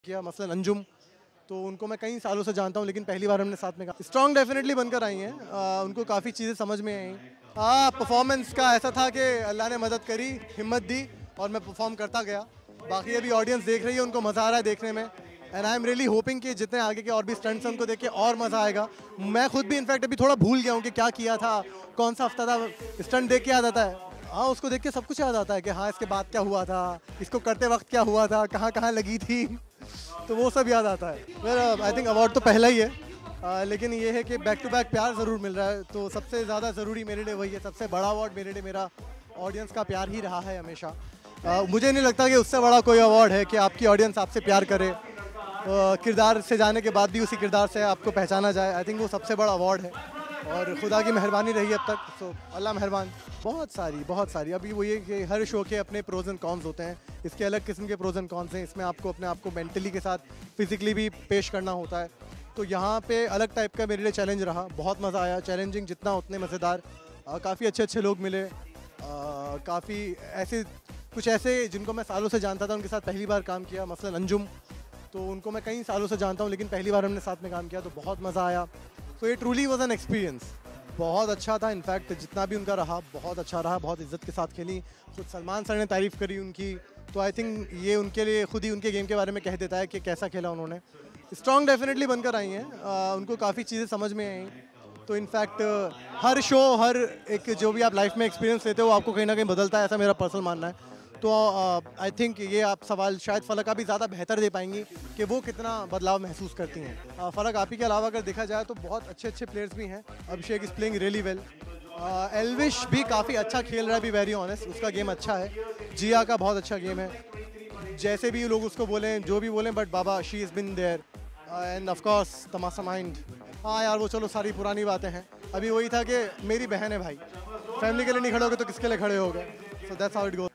किया मसलन अंजुम, तो उनको मैं कई सालों से जानता हूँ, लेकिन पहली बार हमने साथ में कहा। स्ट्रॉन्ग डेफिनेटली बनकर आई हैं, उनको काफ़ी चीज़ें समझ में आई। परफॉर्मेंस का ऐसा था कि अल्लाह ने मदद करी, हिम्मत दी और मैं परफॉर्म करता गया। बाकी अभी ऑडियंस देख रही है, उनको मज़ा आ रहा है देखने में। And I am really hoping कि जितने आगे के और भी स्टंट्स हैं उनको देख के और मज़ा आएगा। मैं खुद भी इनफैक्ट अभी थोड़ा भूल गया हूँ कि क्या किया था, कौन सा हफ्ता था। स्टंट देख के याद आता है, हाँ उसको देख के सब कुछ याद आता है कि हाँ इसके बाद क्या हुआ था, इसको करते वक्त क्या हुआ था, कहाँ कहाँ लगी थी, तो वो सब याद आता है। वेल आई थिंक अवार्ड तो पहला ही है, लेकिन ये है कि बैक टू बैक प्यार ज़रूर मिल रहा है, तो सबसे ज़्यादा ज़रूरी मेरे लिए वही है। सबसे बड़ा अवार्ड मेरे लिए मेरा ऑडियंस का प्यार ही रहा है हमेशा। मुझे नहीं लगता कि उससे बड़ा कोई अवार्ड है कि आपकी ऑडियंस आपसे प्यार करे, किरदार से जाने के बाद भी उसी किरदार से आपको पहचाना जाए। आई थिंक वो सबसे बड़ा अवार्ड है और खुदा की मेहरबानी रही अब तक, सो अल्लाह मेहरबान। बहुत सारी अभी वो ये कि हर शो के अपने प्रोज एंड कॉन्स होते हैं, इसके अलग किस्म के प्रोज एंड कॉन्स हैं। इसमें आपको अपने आप को मेंटली के साथ फिजिकली भी पेश करना होता है, तो यहाँ पे अलग टाइप का मेरे लिए चैलेंज रहा। बहुत मज़ा आया, चैलेंजिंग जितना उतने मज़ेदार। काफ़ी अच्छे लोग मिले, काफ़ी कुछ ऐसे जिनको मैं सालों से जानता था, उनके साथ पहली बार काम किया। मसलन अंजुम, तो उनको मैं कई सालों से जानता हूँ, लेकिन पहली बार हमने साथ में काम किया, तो बहुत मज़ा आया। तो ये ट्रूली वॉज एन एक्सपीरियंस, बहुत अच्छा था। इनफैक्ट जितना भी उनका रहा बहुत अच्छा रहा, बहुत इज्जत के साथ खेली। खुद सलमान सर ने तारीफ़ करी उनकी, तो आई थिंक ये उनके लिए खुद ही उनके गेम के बारे में कह देता है कि कैसा खेला उन्होंने। स्ट्रॉन्ग डेफिनेटली बनकर आई हैं, उनको काफ़ी चीज़ें समझ में आई। तो इनफैक्ट हर शो, हर एक जो भी आप लाइफ में एक्सपीरियंस लेते हो वो आपको कहीं ना कहीं बदलता है, ऐसा मेरा पर्सनल मानना है। तो आई थिंक ये आप सवाल शायद फ़लक भी ज़्यादा बेहतर दे पाएंगी कि वो कितना बदलाव महसूस करती हैं। फ़लक आप ही के अलावा अगर देखा जाए तो बहुत अच्छे प्लेयर्स भी हैं। Abhishek is playing really well, Elvish भी काफ़ी अच्छा खेल रहा है, बी वेरी ऑनेस्ट, उसका गेम अच्छा है। जिया का बहुत अच्छा गेम है, जैसे भी लोग उसको बोलें, जो भी बोलें, बट बाबा she is been there. And of course तमाशा माइंड, हाँ यार वो चलो सारी पुरानी बातें हैं। अभी वही था कि मेरी बहन है भाई, फैमिली के लिए नहीं खड़े हो गए तो किसके लिए खड़े हो गए, so that's how it goes.